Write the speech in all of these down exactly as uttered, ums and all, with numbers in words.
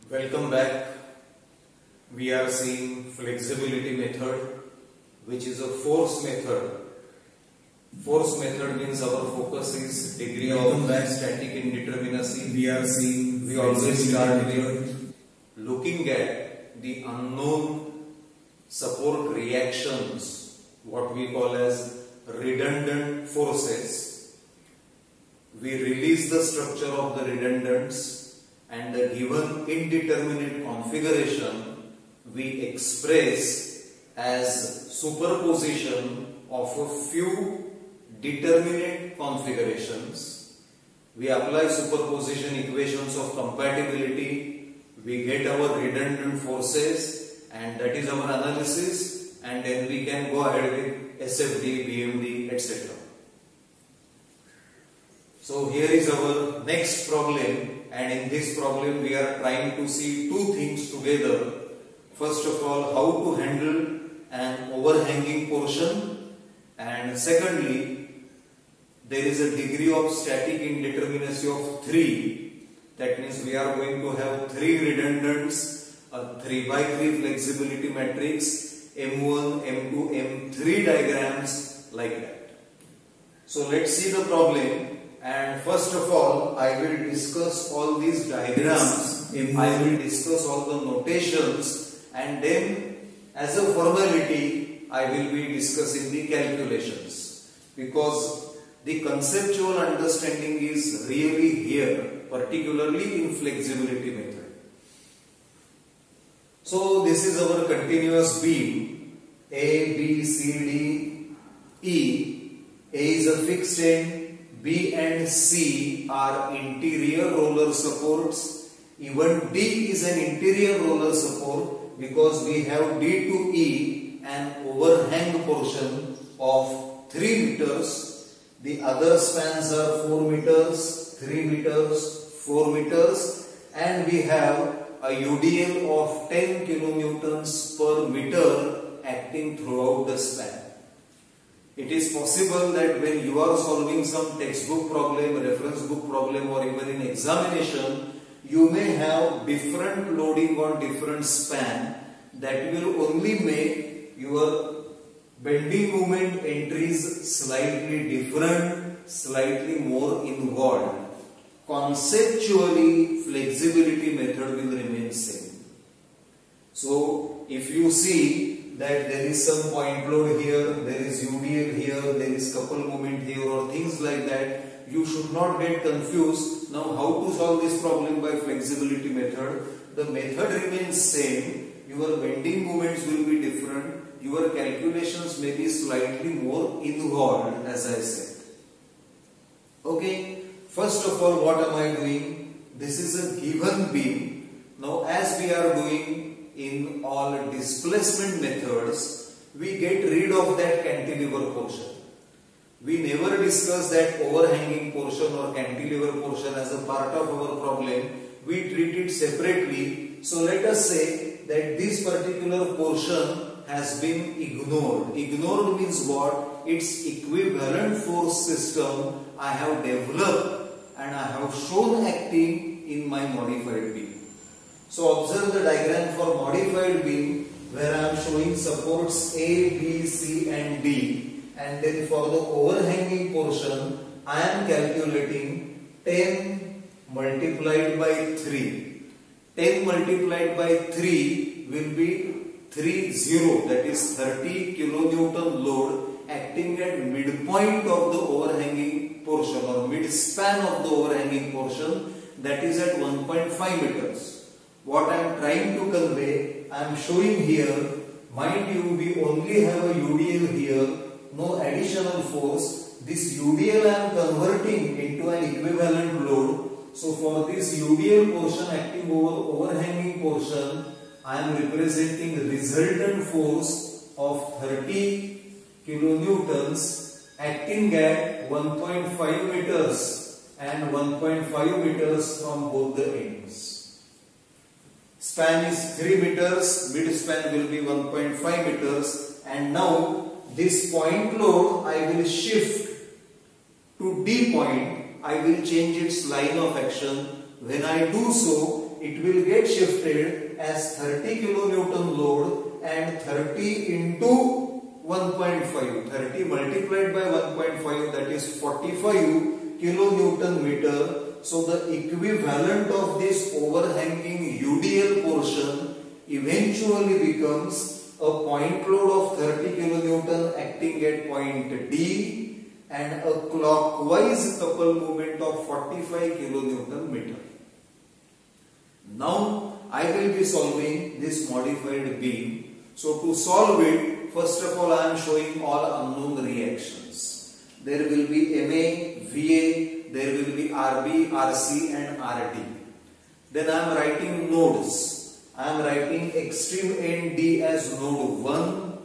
Welcome back. We are seeing flexibility method, which is a force method. Force method means our focus is degree Welcome of back. static indeterminacy. We are seeing We always start flexibility with looking at the unknown support reactions, what we call as redundant forces. We release the structure of the redundants, and the given indeterminate configuration we express as superposition of a few determinate configurations. We apply superposition equations of compatibility, we get our redundant forces, and that is our analysis, and then we can go ahead with S F D, B M D, et cetera. So here is our next problem, and in this problem we are trying to see two things together. First of all, how to handle an overhanging portion, and secondly, there is a degree of static indeterminacy of three. That means we are going to have three redundants, a three by three flexibility matrix, M one, M two, M three diagrams like that. So let's see the problem. And first of all, I will discuss all these diagrams, I will discuss all the notations, and then as a formality, I will be discussing the calculations, because the conceptual understanding is really here, particularly in flexibility method. So this is our continuous beam, A, B, C, D, E. A is a fixed end, B and C are interior roller supports. Even D is an interior roller support because we have D to E an overhang portion of three meters. The other spans are four meters, three meters, four meters, and we have a U D L of ten kilonewtons per meter acting throughout the span. It is possible that when you are solving some textbook problem, reference book problem, or even in examination, you may have different loading on different span that will only make your bending moment entries slightly different, slightly more involved. Conceptually, flexibility method will remain same. So, if you see that there is some point load here, there is U D L here, there is couple moment here, or things like that, you should not get confused. Now how to solve this problem by flexibility method? The method remains same, your bending moments will be different, your calculations may be slightly more involved, as I said. Okay, first of all, what am I doing? This is a given beam. Now as we are doing in all displacement methods, we get rid of that cantilever portion. We never discuss that overhanging portion or cantilever portion as a part of our problem. We treat it separately. So let us say that this particular portion has been ignored. Ignored means what? Its equivalent force system I have developed and I have shown acting in my modified beam. So observe the diagram for modified beam where I am showing supports A, B, C and D, and then for the overhanging portion I am calculating ten multiplied by three. ten multiplied by three will be thirty, that is thirty kilonewton load acting at midpoint of the overhanging portion or mid span of the overhanging portion, that is at one point five meters. What I am trying to convey, I am showing here, mind you, we only have a U D L here, no additional force. This U D L I am converting into an equivalent load. So for this U D L portion acting over overhanging portion, I am representing resultant force of thirty kilonewtons acting at one point five meters and one point five meters from both the ends. Span is three meters, mid span will be one point five meters, and now this point load I will shift to D point. I will change its line of action. When I do so, it will get shifted as thirty kilonewton load and thirty into one point five. thirty multiplied by one point five, that is forty-five kilonewton meter. So the equivalent of this overhanging U D L portion eventually becomes a point load of thirty kilonewton acting at point D and a clockwise couple moment of forty-five kilonewton meter. Now I will be solving this modified beam. So to solve it, first of all I am showing all unknown reactions. There will be M A, V A, there will be R B, R C and R D. Then I am writing nodes. I am writing extreme end D as node one,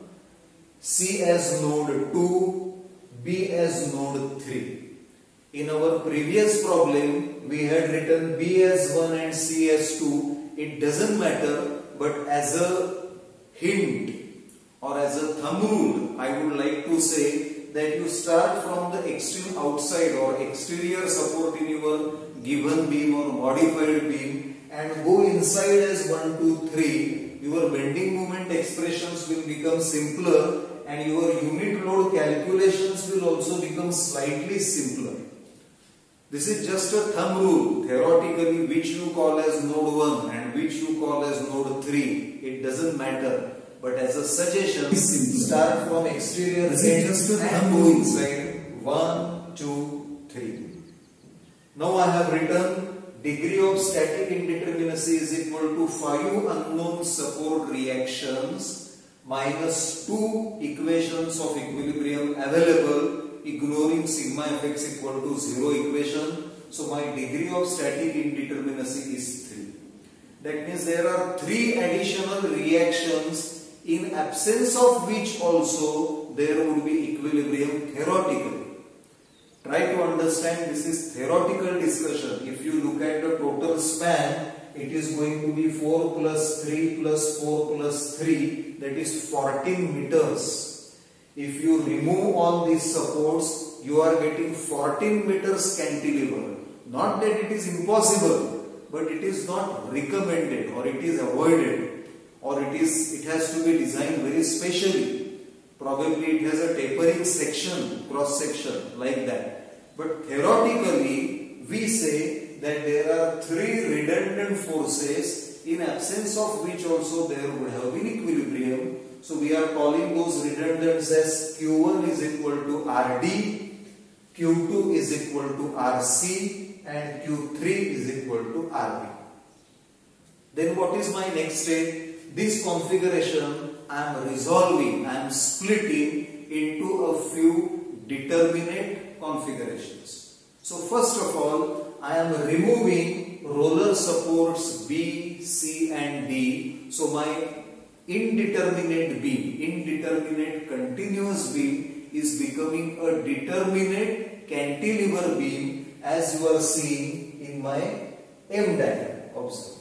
C as node two, B as node three. In our previous problem, we had written B as one and C as two. It doesn't matter, but as a hint or as a thumb rule, I would like to say that you start from the extreme outside or exterior support in your given beam or modified beam and go inside as one, two, three. Your bending moment expressions will become simpler and your unit load calculations will also become slightly simpler. This is just a thumb rule. Theoretically, which you call as node one and which you call as node three, it doesn't matter. But as a suggestion, start from exterior end and go inside one, two, three. Now I have written degree of static indeterminacy is equal to five unknown support reactions minus two equations of equilibrium available, ignoring sigma fx equal to zero equation. So my degree of static indeterminacy is three. That means there are three additional reactions in absence of which also there would be equilibrium theoretically. Try to understand, this is theoretical discussion. If you look at the total span, it is going to be four plus three plus four plus three, that is fourteen meters. If you remove all these supports, you are getting fourteen meters cantilever. Not that it is impossible, but it is not recommended or it is avoided. Or it is, it has to be designed very specially. Probably it has a tapering section, cross section like that. But theoretically, we say that there are three redundant forces in absence of which also there would have been equilibrium. So we are calling those redundants as Q one is equal to R D, Q two is equal to R C and Q three is equal to R B. Then what is my next step? This configuration I am resolving, I am splitting into a few determinate configurations. So first of all, I am removing roller supports B, C and D. So my indeterminate beam, indeterminate continuous beam is becoming a determinate cantilever beam as you are seeing in my M diagram. Observe.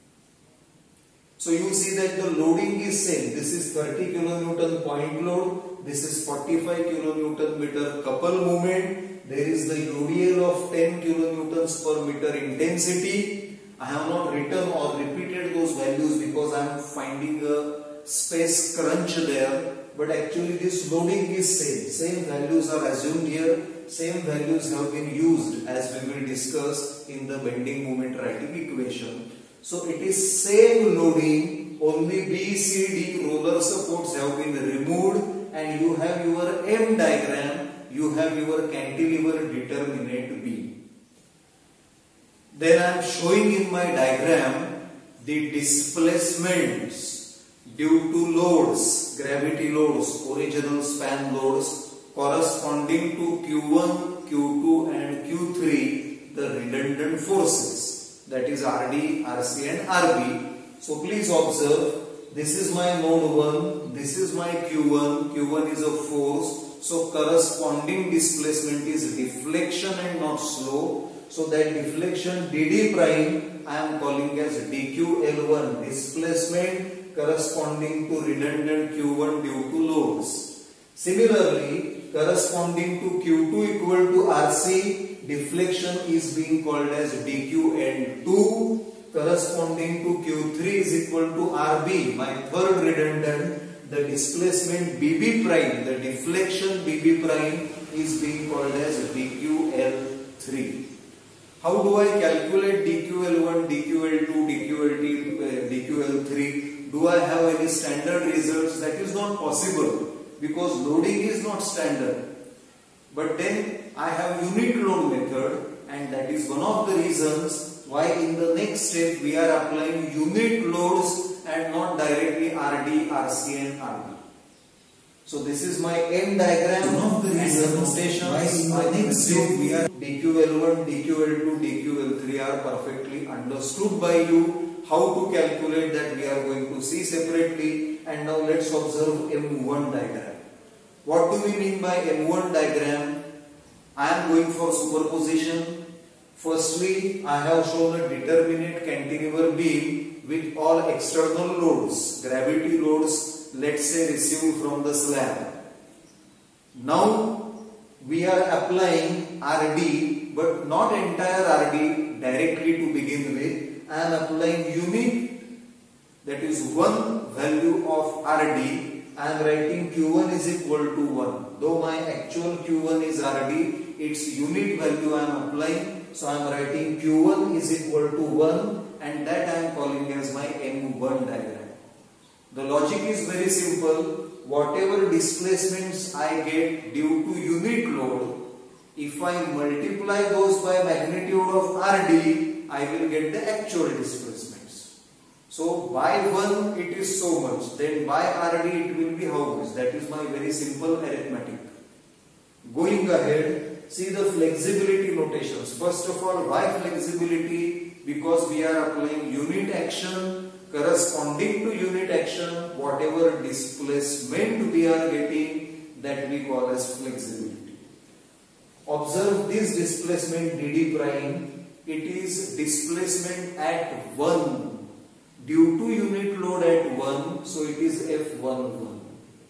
So you see that the loading is same. This is thirty kilonewton point load. This is forty-five kilonewton meter couple moment. There is the U D L of ten kilonewtons per meter intensity. I have not written or repeated those values because I am finding a space crunch there. But actually this loading is same. Same values are assumed here. Same values have been used as we will discuss in the bending moment writing equation. So it is same loading, only B, C, D roller supports have been removed and you have your M diagram, you have your cantilever determinate beam. Then I am showing in my diagram the displacements due to loads, gravity loads, original span loads corresponding to Q one, Q two and Q three, the redundant forces. That is R D, R C and R B. So please observe, this is my node one, this is my Q one, Q one is a force. So corresponding displacement is deflection and not slow. So that deflection D D prime I am calling as D Q L one, displacement corresponding to redundant Q one due to loads. Similarly, corresponding to Q two equal to R C, deflection is being called as D Q N two, corresponding to Q three is equal to R B, my third redundant. The displacement B B prime, the deflection B B prime is being called as D Q L three. How do I calculate D Q L one, D Q L two, D Q L three, D Q L three? Do I have any standard results? That is not possible because loading is not standard. But then I have unit load method, and that is one of the reasons why in the next step we are applying unit loads and not directly R D, R C and R B. So this is my M diagram. One of the reasons notations why in the next step we are D Q L one, D Q L two, D Q L three are perfectly understood by you. How to calculate that we are going to see separately. And now let's observe M one diagram. What do we mean by M one diagram? I am going for superposition. Firstly, I have shown a determinate cantilever beam with all external loads, gravity loads, let's say received from the slab. Now we are applying R D, but not entire R D directly to begin with. I am applying unit, that is one value of R D. I am writing Q one is equal to one. Though my actual Q one is R D, its unit value I am applying. So I am writing Q one is equal to one, and that I am calling as my M one diagram. The logic is very simple. Whatever displacements I get due to unit load, if I multiply those by magnitude of R D, I will get the actual displacements. So by one it is so much, then by R D it will be how much? That is my very simple arithmetic. Going ahead, see the flexibility notations. First of all, why flexibility? Because we are applying unit action. Corresponding to unit action, whatever displacement we are getting, that we call as flexibility. Observe this displacement D D prime. It is displacement at one due to unit load at one, so it is F one one.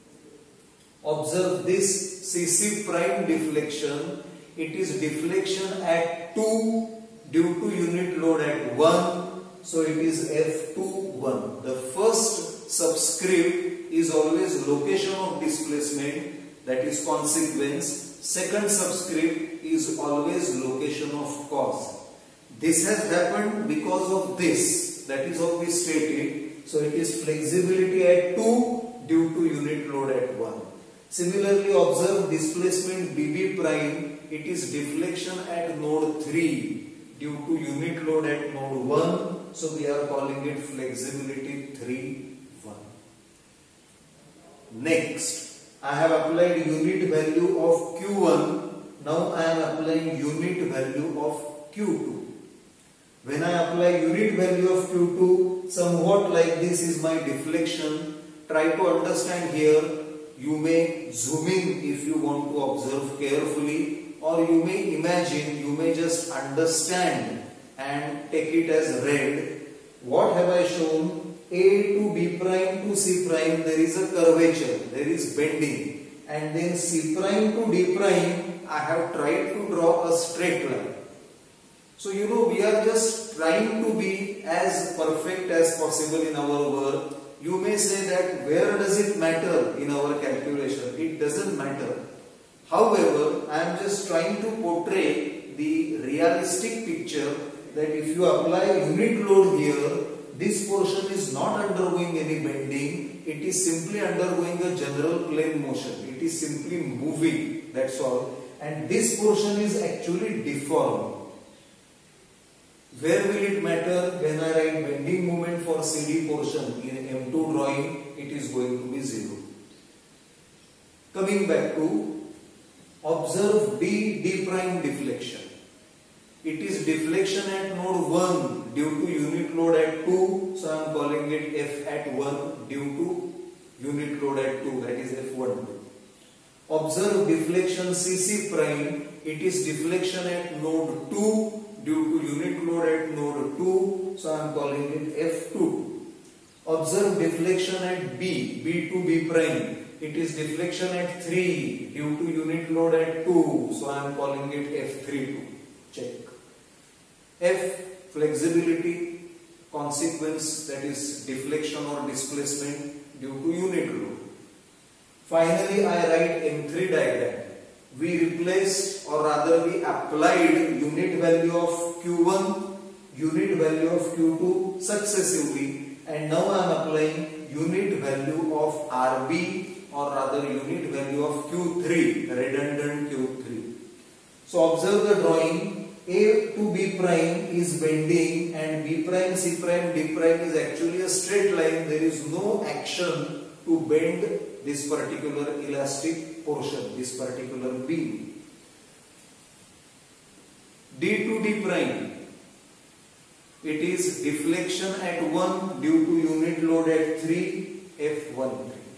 Observe this C C prime deflection. It is deflection at two due to unit load at one, so it is F two one. The first subscript is always location of displacement, that is consequence. Second subscript is always location of cause. This has happened because of this, that is how we state it. So it is flexibility at two due to unit load at one. Similarly, observe displacement B B prime. It is deflection at node three due to unit load at node one. So we are calling it flexibility three one. Next, I have applied unit value of Q one. Now I am applying unit value of Q two. When I apply unit value of Q two, somewhat like this is my deflection. Try to understand here. You may zoom in if you want to observe carefully, or you may imagine, you may just understand and take it as read. What have I shown? A to B prime to C prime, there is a curvature, there is bending, and then C prime to D prime, I have tried to draw a straight line. So you know, we are just trying to be as perfect as possible in our work. You may say that where does it matter in our calculation? It doesn't matter. However, I am just trying to portray the realistic picture that if you apply unit load here, this portion is not undergoing any bending. It is simply undergoing a general plane motion. It is simply moving, that's all. And this portion is actually deformed. Where will it matter? When I write bending moment for C D portion in M two drawing, it is going to be zero. Coming back to observe D, D prime deflection. It is deflection at node one due to unit load at two, so I am calling it F at one due to unit load at two, that is F one. Observe deflection C C prime. It is deflection at node two due to unit load at node two, so I am calling it F two. Observe deflection at B, B to B prime. It is deflection at three due to unit load at two, so I am calling it F three two. Check. F flexibility, consequence, that is deflection or displacement due to unit load. Finally, I write M three diagram. We replaced, or rather we applied unit value of Q one, unit value of Q two successively, and now I am applying unit value of R B, or rather unit value of Q three, redundant Q three. So observe the drawing. A to B prime is bending and B prime, C prime, D prime is actually a straight line. There is no action to bend this particular elastic portion, this particular beam. D to D prime, it is deflection at one due to unit load at three, F one three.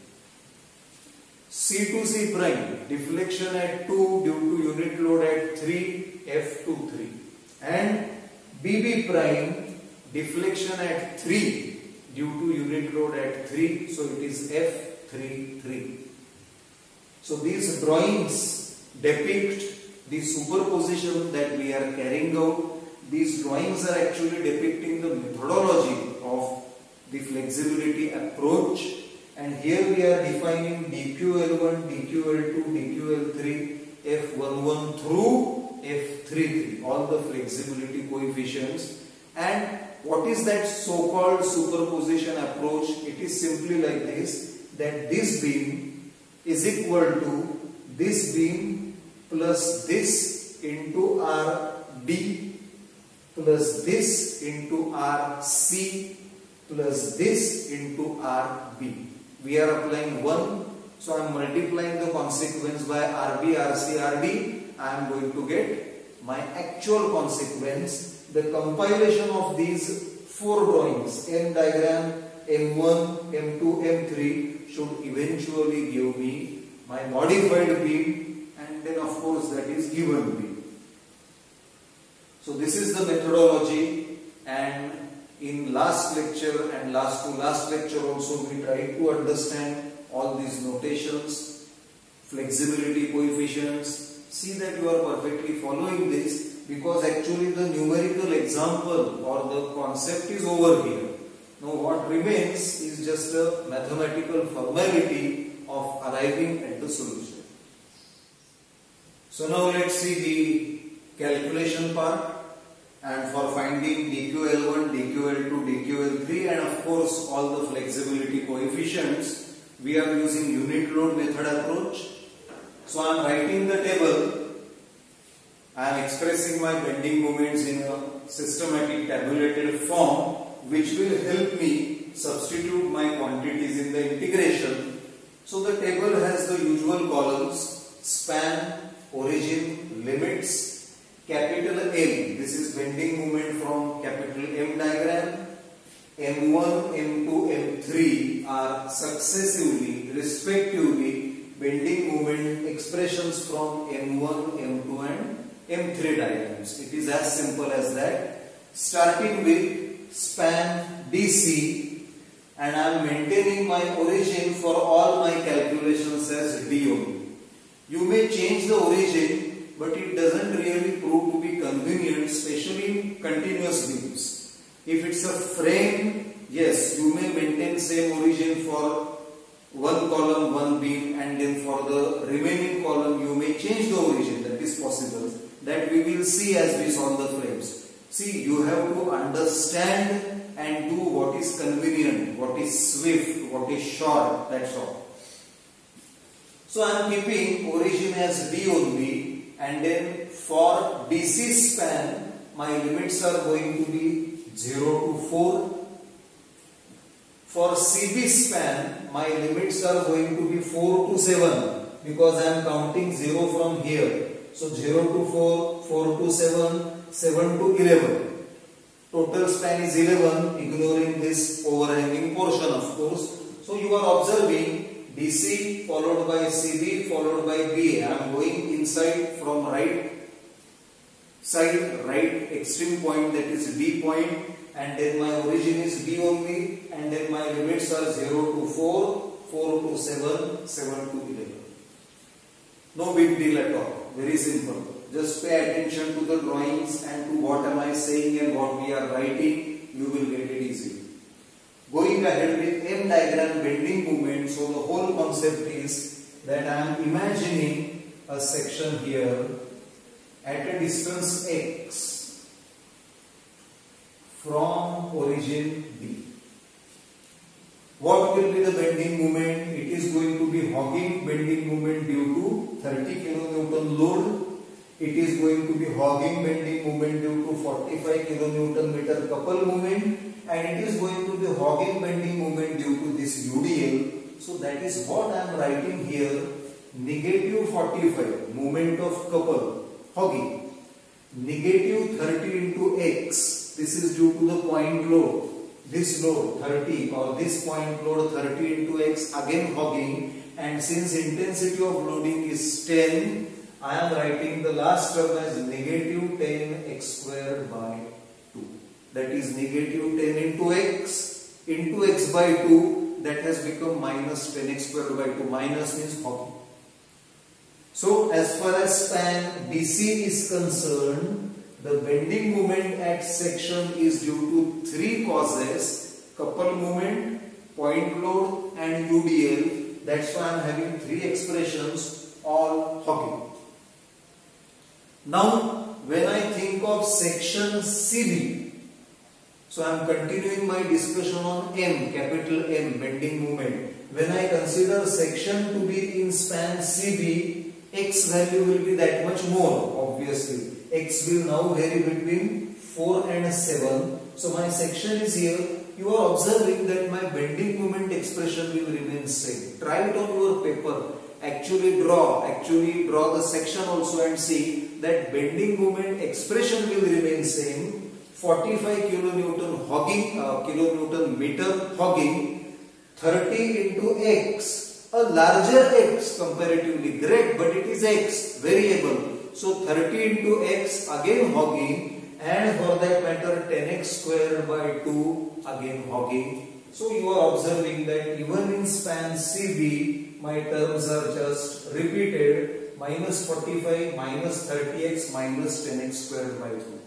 C to C prime, deflection at two due to unit load at three, F two three. And B B prime, deflection at three due to unit load at three, so it is F three three. So these drawings depict the superposition that we are carrying out. These drawings are actually depicting the methodology of the flexibility approach, and here we are defining D Q L one, D Q L two, D Q L three, F one one through F three three, all the flexibility coefficients. And what is that so-called superposition approach? It is simply like this, that this beam is equal to this beam plus this into R D plus this into R C plus this into R B. We are applying one, so I am multiplying the consequence by R B, R C, R D. I am going to get my actual consequence. The compilation of these four drawings, M diagram, M one, M two, M three, should eventually give me my modified beam, and then of course that is given beam. So this is the methodology, and in last lecture and last to last lecture also we tried to understand all these notations, flexibility coefficients. See that you are perfectly following this, because actually the numerical example or the concept is over here. Now what remains is just a mathematical formality of arriving at the solution. So now let's see the calculation part. And for finding D Q L one, D Q L two, D Q L three, and of course all the flexibility coefficients, we are using unit load method approach. So I am writing the table. I am expressing my bending moments in a systematic tabulated form, which will help me substitute my quantities in the integration. So the table has the usual columns: span, origin, limits, capital M. This is bending moment from capital M diagram. M one, M two, M three are successively, respectively, bending moment expressions from M one, M two and M three diagrams. It is as simple as that. Starting with span D C, and I am maintaining my origin for all my calculations as D only. You may change the origin, but it doesn't really prove to be convenient, especially in continuous beams. If it's a frame, yes, you may maintain same origin for one column, one beam, and then for the remaining column you may change the origin. That is possible. That we will see as we solve the frames. See, you have to understand and do what is convenient, what is swift, what is short, that's all. So I am keeping origin as D only, and then for D C span my limits are going to be zero to four. For C B span my limits are going to be four to seven, because I am counting zero from here. So zero to four, four to seven, seven to eleven. Total span is eleven, ignoring this overhanging portion of course. So you are observing D C followed by C B followed by B A. I am going inside from right side, right extreme point, that is D point, and then my origin is D only, and then my limits are zero to four, four to seven, seven to eleven. No big deal at all. Very simple. Just pay attention to the drawings and to what am I saying and what we are writing. you will get it easily. Going ahead with M diagram bending moment, so the whole concept is that I am imagining a section here at a distance x from origin B. What will be the bending moment? It is going to be hogging bending moment due to thirty kilonewton load. It is going to be hogging bending moment due to forty-five kilonewton meter couple moment, and it is going to be hogging bending moment due to this U D L. So that is what I am writing here. Negative forty-five moment of couple hogging, negative thirty into x. This is due to the point load. This load thirty or this point load thirty into x, again hogging, and since intensity of loading is ten, I am writing the last term as negative ten x squared by two. That is negative ten into x into x by two, that has become minus ten x squared by two. Minus means hogging. So as far as span B C is concerned, the bending moment at section is due to three causes: couple moment, point load, and U D L. That's why I am having three expressions, all hogging. Now, when I think of section C B, so I am continuing my discussion on M, capital M, bending moment. When I consider section to be in span C B, x value will be that much more, obviously. X will now vary between four and seven. So my section is here. You are observing that my bending moment expression will remain same. Try it on your paper. Actually draw, actually draw the section also and see that bending moment expression will remain same. forty-five kilonewton hogging, uh, kilonewton meter hogging, thirty into x, a larger x comparatively, great, but it is x, variable. So thirty into x, again hogging, and for that matter ten x squared by two, again hogging. So you are observing that even in span C B, my terms are just repeated: minus forty-five, minus thirty x, minus ten x squared by two.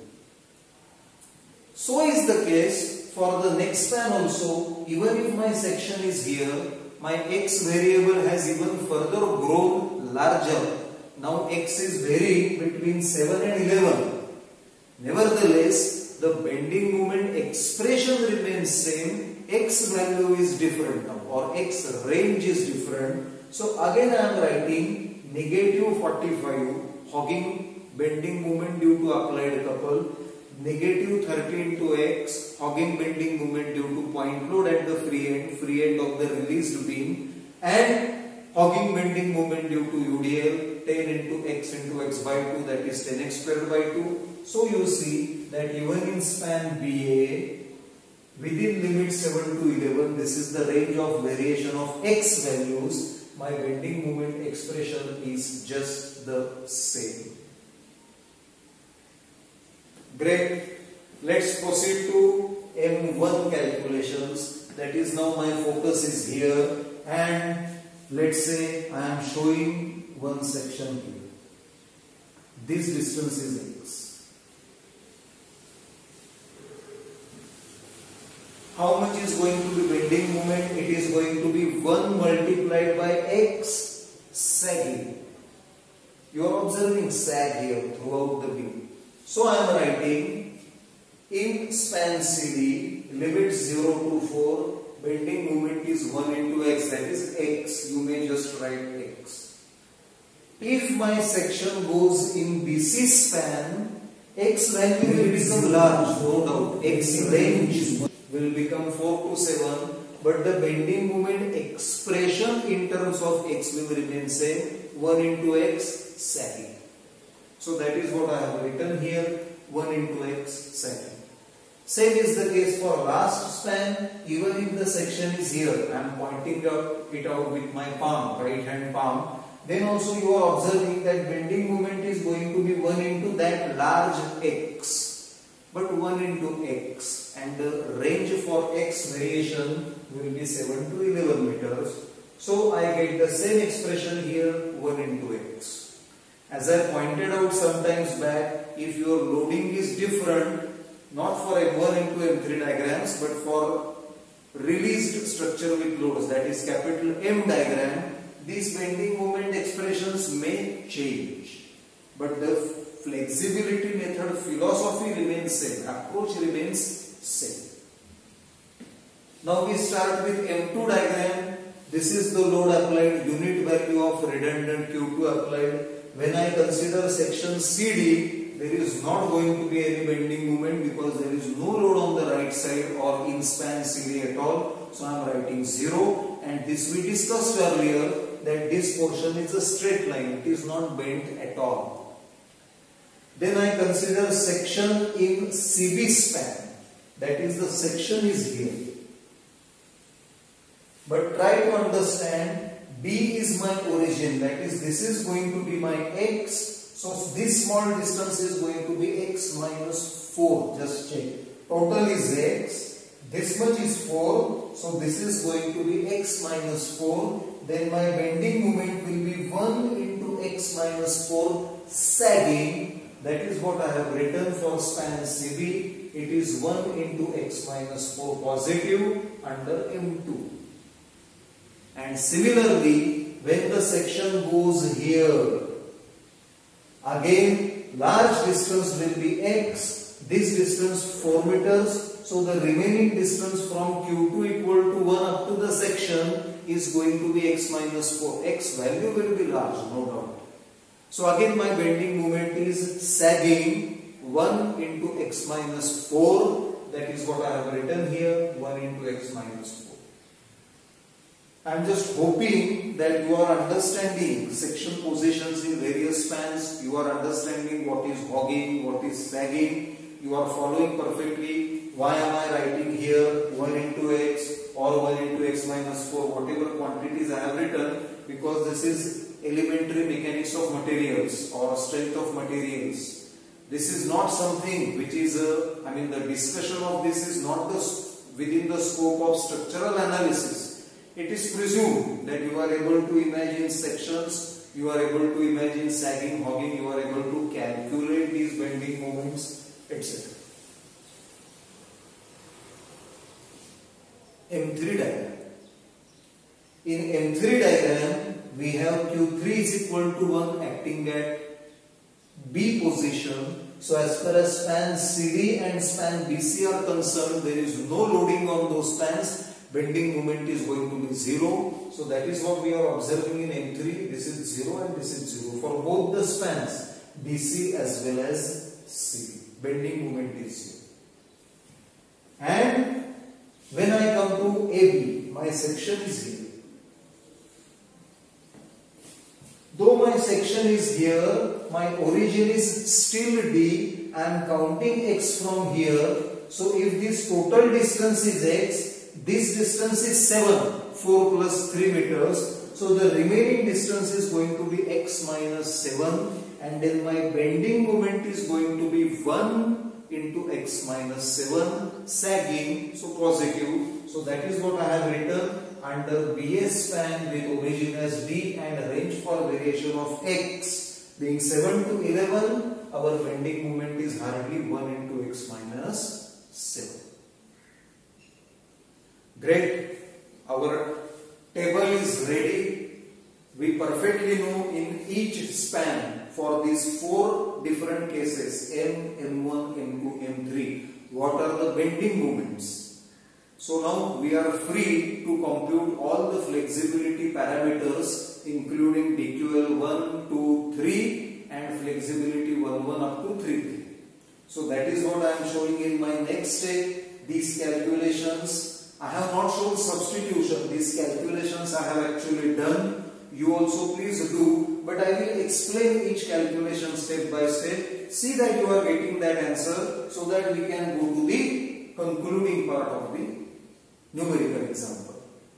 So is the case for the next span also. Even if my section is here, my x variable has even further grown larger. Now x is varying between seven and eleven. Nevertheless, the bending moment expression remains same. X value is different now, or x range is different. So again I am writing negative forty-five hogging bending moment due to applied couple, negative thirty into x hogging bending moment due to point load at the free end, free end of the released beam, and hogging bending moment due to U D L, ten into x into x by two, that is ten x squared by two. So you see that even in span B A, within limit seven to eleven, this is the range of variation of x values. My bending moment expression is just the same. Great. Let's proceed to M one calculations. That is, now my focus is here, and let's say I am showing one section here. This distance is x. How much is going to be bending moment? It is going to be one multiplied by x sagging. You are observing sag here throughout the beam. So I am writing in span C D, limit zero to four, bending moment is one into x, that is x. You may just write x. If my section goes in B C span, x value will become large, no doubt. X range will become four to seven, but the bending moment expression in terms of x will remain same, one into x sagging. So that is what I have written here, one into x sagging. Same is the case for last span. Even if the section is here, I am pointing out it out with my palm, right hand palm, then also you are observing that bending moment is going to be one into that large x, but one into x, and the range for x variation will be seven to eleven meters. So I get the same expression here, one into x. As I pointed out sometimes back, if your loading is different, not for M one, M two, M three diagrams, but for released structure with loads, that is capital M diagram, these bending moment expressions may change, but the flexibility method philosophy remains same, approach remains same. Now we start with M two diagram. This is the load applied, unit value of redundant Q two applied. When I consider section C D, there is not going to be any bending moment because there is no load on the right side or in span C D at all. So I am writing zero, and this we discussed earlier that this portion is a straight line, it is not bent at all. Then I consider section in C B span, that is the section is here. But try to understand, B is my origin, that is this is going to be my x, so this small distance is going to be x minus four, just check. Total is x, this much is four, so this is going to be x minus four, then my bending moment will be one into x minus four sagging, that is what I have written for span C B, it is one into x minus four positive under M two. And similarly, when the section goes here, again large distance will be x, this distance four meters, so the remaining distance from Q two equal to one up to the section is going to be x minus four. X value will be large, no doubt. So again my bending moment is sagging one into x minus four, that is what I have written here, one into x minus four. I am just hoping that you are understanding section positions in various spans, you are understanding what is hogging, what is sagging, you are following perfectly. Why am I writing here one into x or one into x minus four, whatever quantities I have written, because this is elementary mechanics of materials or strength of materials. This is not something which is, a, I mean the discussion of this is not the, within the scope of structural analysis. It is presumed that you are able to imagine sections, you are able to imagine sagging, hogging, you are able to calculate these bending moments, et cetera. M three diagram. In M three diagram, we have Q three is equal to one acting at B position. So as far as span C D and span B C are concerned, there is no loading on those spans. Bending moment is going to be zero. So that is what we are observing in M three. This is zero and this is zero for both the spans, B C as well as C D. Bending moment is zero. And when I come to A B, my section is here. Though my section is here, my origin is still D. I am counting x from here. So if this total distance is x, this distance is seven, four plus three meters. So the remaining distance is going to be x minus seven, and then my bending moment is going to be one into x minus seven, sagging, so positive. So that is what I have written under B S span with origin as D and range for variation of x being seven to eleven. Our bending moment is hardly one into x minus seven. Great, our table is ready. We perfectly know in each span for these four different cases M, M one, M two, M three, what are the bending moments. So now we are free to compute all the flexibility parameters including D Q L one, two, three and flexibility one, one up to three, three. So that is what I am showing in my next step, these calculations. I have not shown substitution, these calculations I have actually done. You also please do, but I will explain each calculation step by step. See that you are getting that answer so that we can go to the concluding part of the numerical example.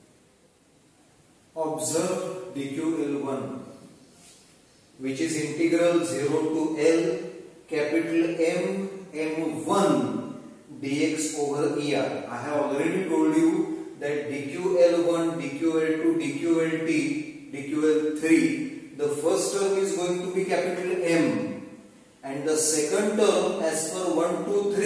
Observe D Q L one, which is integral zero to L capital M M one dx over E R. I have already told you that D Q L one, D Q L two, D Q L T, D Q L three, the first term is going to be capital M and the second term as per one, two, three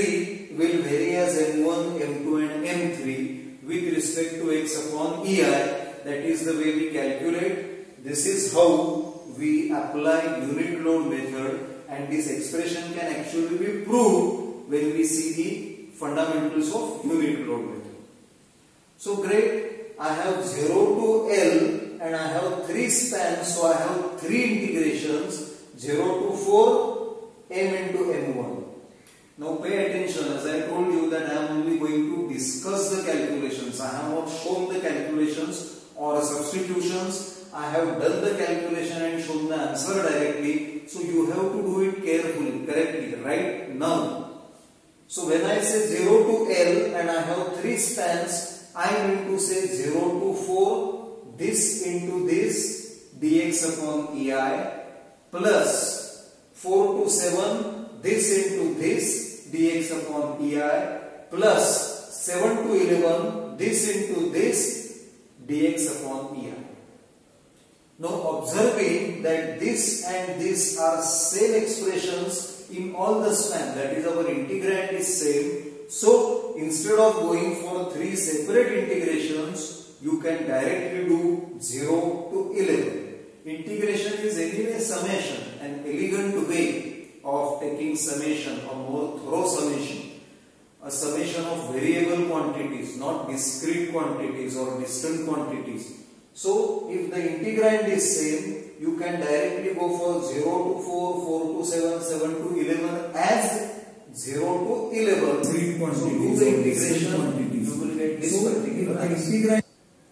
will vary as m one, m two and m three with respect to x upon E I. That is the way we calculate. This is how we apply unit load method, and this expression can actually be proved when we see the fundamentals of unit load method. So great, I have zero to L and I have three spans, so I have three integrations, zero to four, m into m one. Now pay attention, as I told you that I am only going to discuss the calculations. I have not shown the calculations or substitutions. I have done the calculation and shown the answer directly. So you have to do it carefully, correctly, right now. So when I say zero to L and I have three spans, I am going to say zero to four, this into this dx upon E I, plus four to seven, this into this dx upon E I, plus seven to eleven, this into this dx upon E I. Now observing that this and this are same expressions in all the span, that is our integrand is same. So instead of going for three separate integrations, you can directly do zero to eleven. Integration is anyway summation, an elegant way of taking summation or more thorough summation. A summation of variable quantities, not discrete quantities or distant quantities. So if the integrand is same, you can directly go for zero to four, four to seven, seven to eleven as zero to eleven. So do the integration, you will get this particular integrand.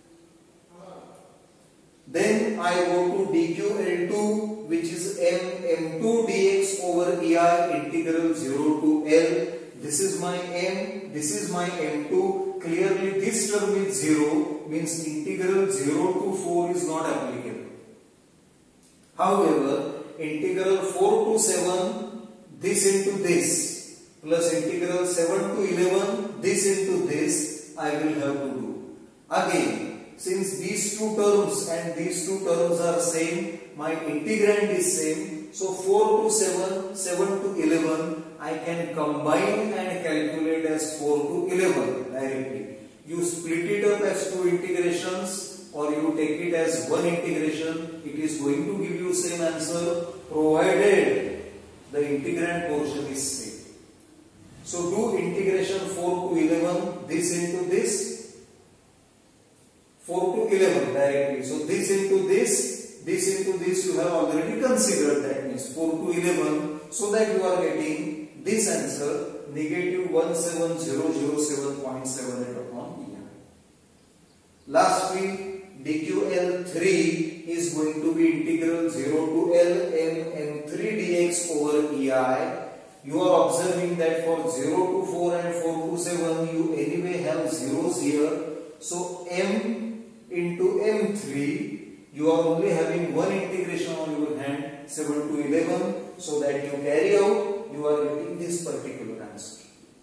Then I go to dq L two, which is m m two dx over E I integral zero to L. This is my m, this is my m two. Clearly this term is zero, means integral zero to four is not applicable. However, integral four to seven, this into this, plus integral seven to eleven, this into this, I will have to do. Again, since these two terms and these two terms are same, my integrand is same, so four to seven, seven to eleven, I can combine and calculate as four to eleven directly. You split it up as two integrations or you take it as one integration, it is going to give you same answer provided the integrand portion is same. So do integration four to eleven, this into this, four to eleven directly. So this into this, this into this you have already considered, that means four to eleven, so that you are getting this answer negative one seven zero zero seven point seven eight upon E I. Lastly, dq L three is going to be integral zero to L m m three dx over E I. You are observing that for zero to four and four to seven you anyway have zeros here. So m into m three, you are only having one integration on your hand, seven to eleven, so that you carry out, you are getting this particular answer.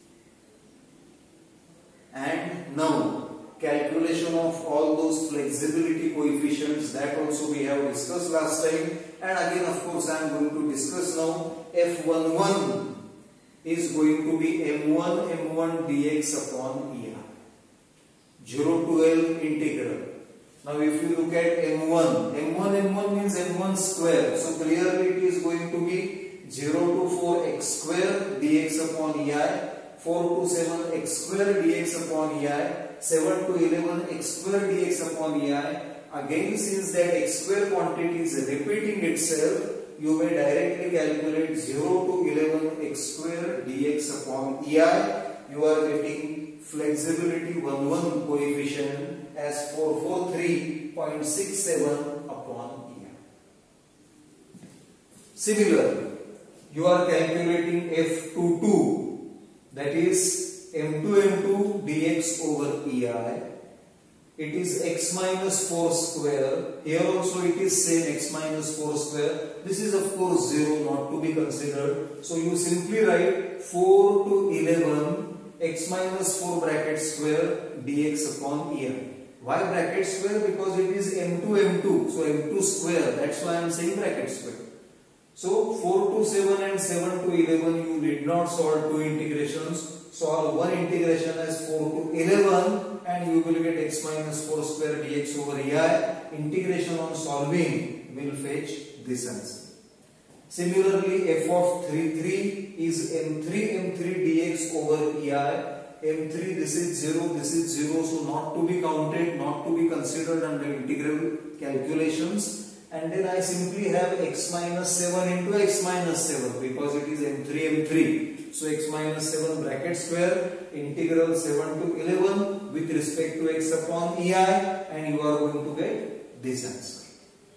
And now calculation of all those flexibility coefficients, that also we have discussed last time, and again of course I am going to discuss now. F eleven is going to be m one m one dx upon E I, zero to L integral. Now if you look at m one, m one m one means m one square, so clearly it is going to be zero to four x square dx upon E I, four to seven x square dx upon E I, seven to eleven x square dx upon E I. Again, since that x square quantity is repeating itself, you may directly calculate zero to eleven x square dx upon E I. You are getting flexibility one one coefficient as four hundred forty-three point six seven upon E I. Similarly, you are calculating F twenty-two, that is m two m two dx over E I. It is x minus four square. Here also it is same, x minus four square. This is of course zero, not to be considered. So you simply write four to eleven x minus four bracket square dx upon E I. Why bracket square? Because it is m two m two. So m two square. That's why I am saying bracket square. So four to seven and seven to eleven you did not solve two integrations. solve one integration as four to eleven and you will get x minus four square dx over ei. Integration on solving will fetch this answer. Similarly, f of three, three is m three m three dx over ei. m three, this is zero, this is zero, so not to be counted, not to be considered under integral calculations. And then I simply have x minus seven into x minus seven because it is m three m three. So x minus seven bracket square integral seven to eleven with respect to x upon ei, and you are going to get this answer.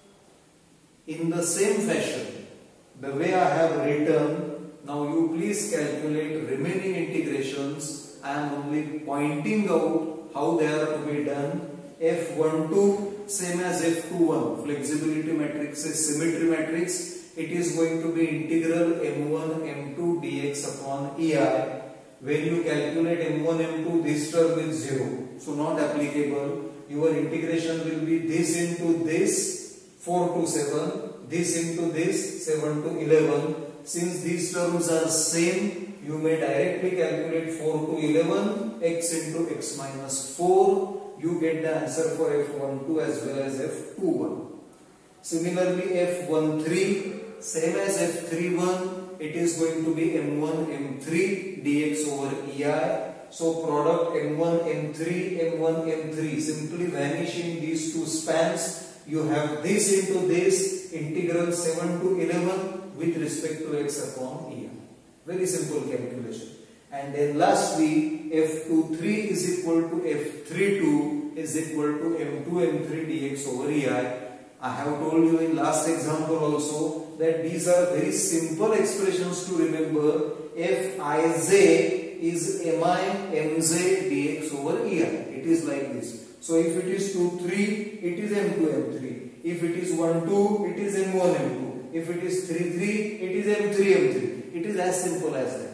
In the same fashion, the way I have written, now you please calculate remaining integrations. I am only pointing out how they are to be done. f one two same as f two one, flexibility matrix is symmetry matrix. It is going to be integral m one m two dx upon ei. When you calculate m one m two, this term is zero, so not applicable. Your integration will be this into this, four to seven, this into this, seven to eleven. Since these terms are same, you may directly calculate four to eleven, x into x minus four. You get the answer for f one two as well as f two one. Similarly, f one three, same as f three one, it is going to be m one m three dx over ei. So product m one m three, m one m three, simply vanishing these two spans. You have this into this, integral seven to eleven with respect to x upon ei. Very simple calculation. And then lastly, f two three is equal to f three two is equal to m two m three dx over ei. I have told you in last example also that these are very simple expressions to remember. Fij is mi mj dx over ei. It is like this. So if it is two three, it is m two m three. If it is one two, it is m one m two. If it is three three, it is m three m three. It is as simple as that.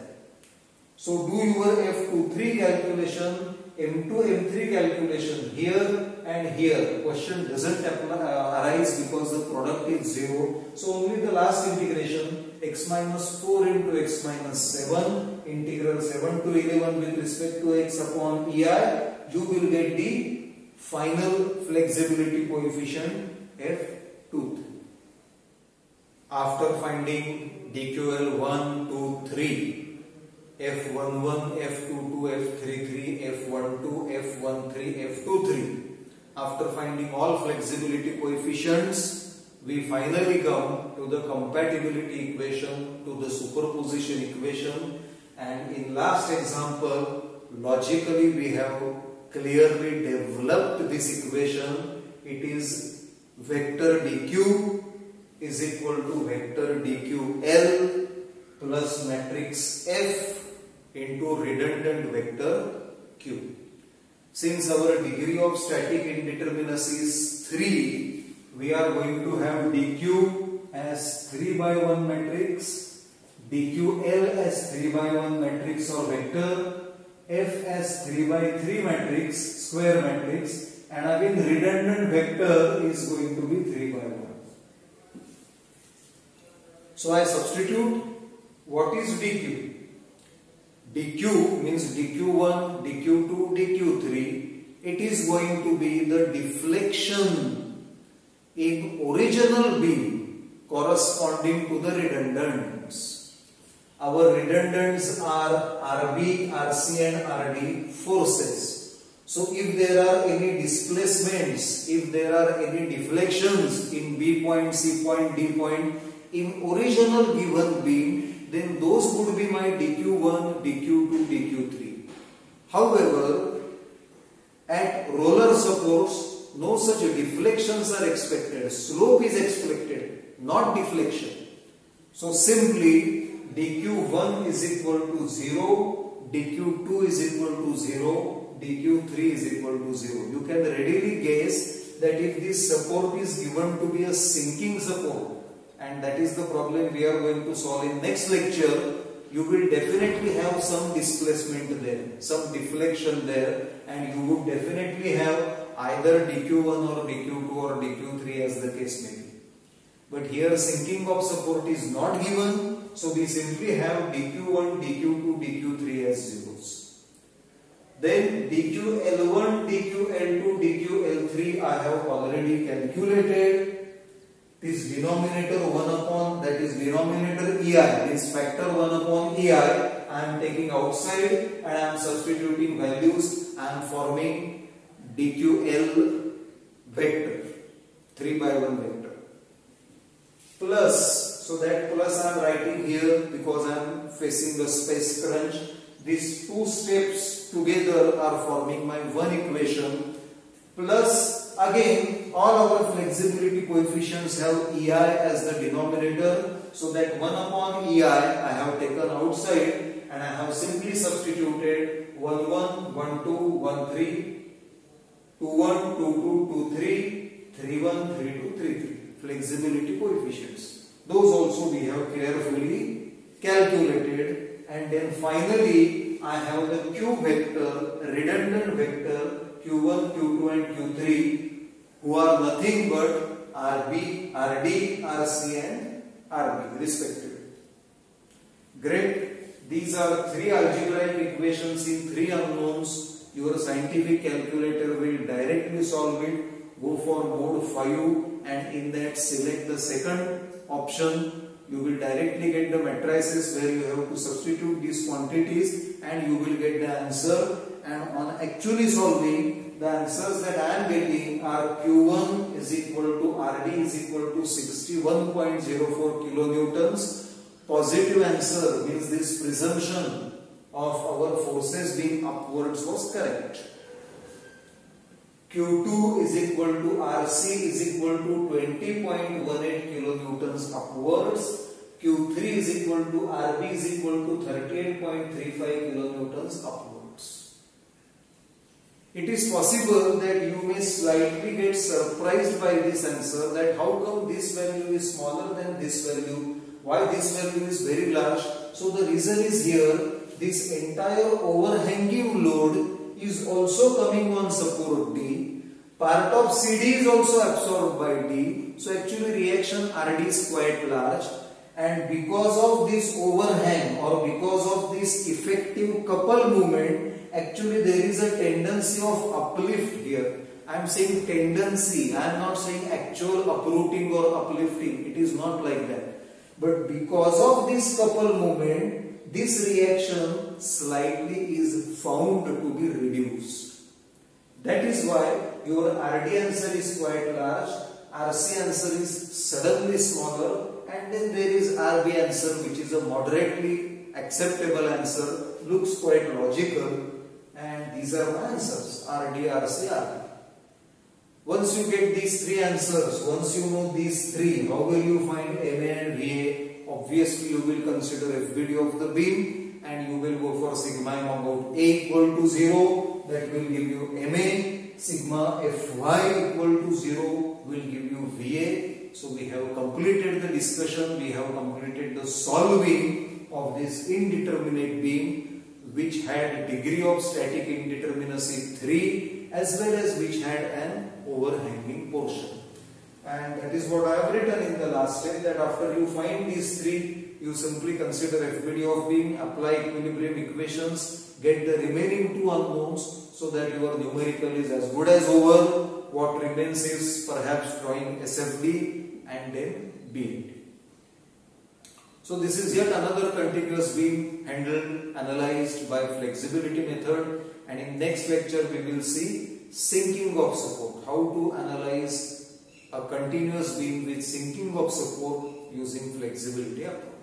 So do your f two three calculation, m two m three calculation here and here. Question doesn't apply, uh, arise because the product is zero. So only the last integration, x minus four into x minus seven, integral seven to eleven with respect to x upon ei, you will get the final flexibility coefficient f two three. After finding D Q L one, two, three, f one one, f two two, f three three, f one two, f one three, f two three. After finding all flexibility coefficients, we finally come to the compatibility equation, to the superposition equation, and in last example, logically we have clearly developed this equation. It is vector dq is equal to vector dql plus matrix F into redundant vector Q. Since our degree of static indeterminacy is three, we are going to have dq as three by one matrix, dql as three by one matrix or vector, F as three by three matrix, square matrix, and again redundant vector is going to be three by one. So I substitute. What is dq? dq means d q one, d q two, d q three. It is going to be the deflection in original beam corresponding to the redundants. Our redundants are R B, R C and R D forces. So if there are any displacements, if there are any deflections in B point, C point, D point in original given beam, then those would be my d q one, d q two, d q three. However, at roller supports, no such deflections are expected. Slope is expected, not deflection. So simply d q one is equal to zero, d q two is equal to zero, d q three is equal to zero. You can readily guess that if this support is given to be a sinking support, and that is the problem we are going to solve in next lecture, you will definitely have some displacement there, some deflection there, and you would definitely have either d q one or d q two or d q three as the case may be. But here sinking of support is not given, So we simply have d q one, d q two, d q three as zeros. Then d q L one, d q L two, d q L three I have already calculated. This denominator one upon, that is denominator E I, this factor one upon E I, I am taking outside and I am substituting values. I am forming d q L vector, three by one vector. Plus, so that plus I am writing here because I am facing the space crunch. These two steps together are forming my one equation. Plus, again, all our flexibility coefficients have E I as the denominator. So that one upon E I I have taken outside and I have simply substituted one one, one two, one three, two one, two two, two three, three one, three two, three three. Flexibility coefficients. Those also we have carefully calculated. And then finally I have the Q vector, redundant vector Q one, Q two and Q three, who are nothing but R B, R D, R C and R B respectively. Great. These are three algebraic equations in three unknowns. Your scientific calculator will directly solve it. Go for mode five and in that select the second option. You will directly get the matrices where you have to substitute these quantities and you will get the answer. And on actually solving, the answers that I am getting are Q one is equal to R D is equal to sixty-one point zero four kilonewtons. Positive answer means this presumption of our forces being upwards was correct. Q two is equal to R C is equal to twenty point one eight kilonewtons upwards. Q three is equal to R B is equal to thirty-eight point three five kilonewtons upwards. It is possible that you may slightly get surprised by this answer, that how come this value is smaller than this value, why this value is very large. So the reason is here, this entire overhanging load is also coming on support D. Part of C D is also absorbed by D. So actually reaction R D is quite large. And because of this overhang or because of this effective couple movement, actually there is a tendency of uplift here. I am saying tendency, I am not saying actual uprooting or uplifting. It is not like that. But because of this couple movement, this reaction slightly is found to be reduced. That is why your R D answer is quite large, R C answer is suddenly smaller, and then there is R B answer which is a moderately acceptable answer, looks quite logical, and these are my answers, R D, R C, R B. Once you get these three answers, once you know these three, how will you find M A and V A? Obviously you will consider F B D of the beam and you will go for sigma m about A equal to zero, that will give you M A. Sigma Fy equal to zero will give you V A. So we have completed the discussion, we have completed the solving of this indeterminate beam which had degree of static indeterminacy three as well as which had an overhanging portion. And that is what I have written in the last step, that after you find these three, you simply consider F B D of beam, apply equilibrium equations, get the remaining two unknowns, so that your numerical is as good as over. What remains is perhaps drawing S F D and then beam. So this is yet another continuous beam handled, analyzed by flexibility method, and in next lecture we will see sinking of support, how to analyze a continuous beam with sinking of support using flexibility approach.